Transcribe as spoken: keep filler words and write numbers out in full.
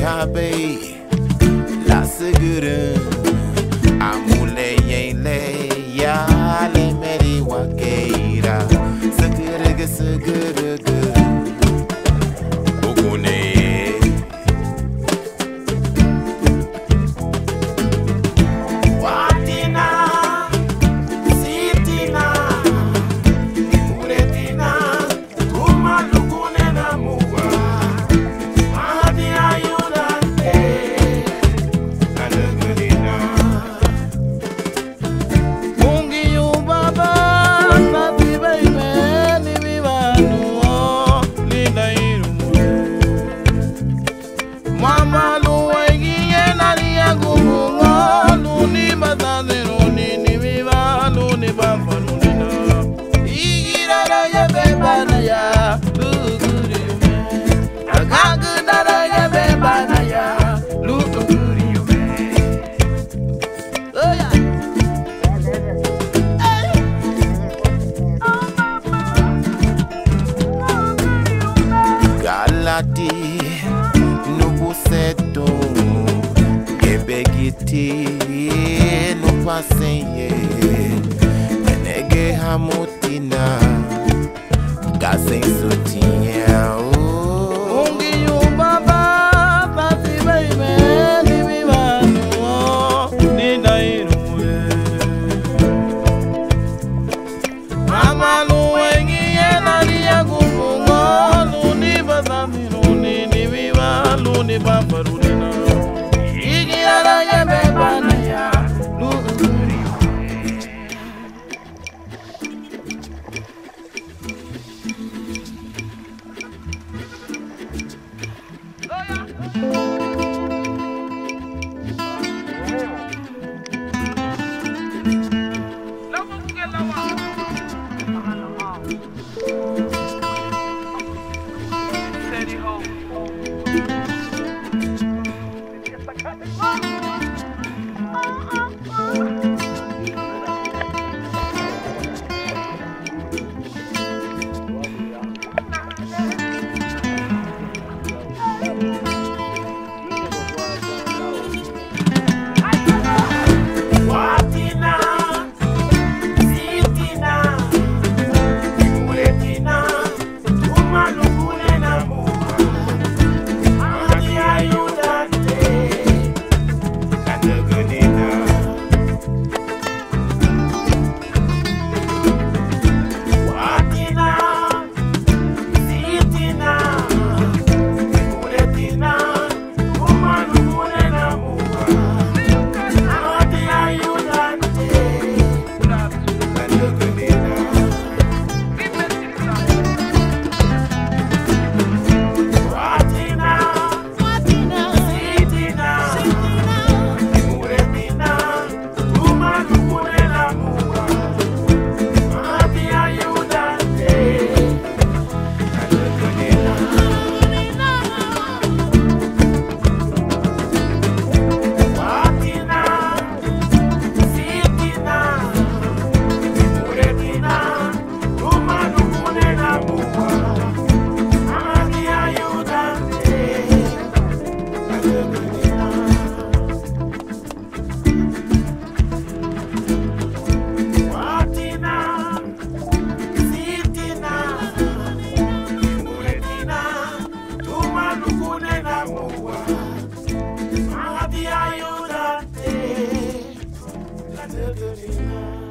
happy, la segura, amule yele ya le meri wakeira, segura segura ogune. No seto, gebegiti, no paseye, menege hamutina, gasen sotia. Ongi yo baba, pati baby, ni viva no, ni dairu. Mama no wengi ena liya gumungo, no ni bazami. Luni bamba runina, igi ara ya beba na ya, luni. Ayudante, la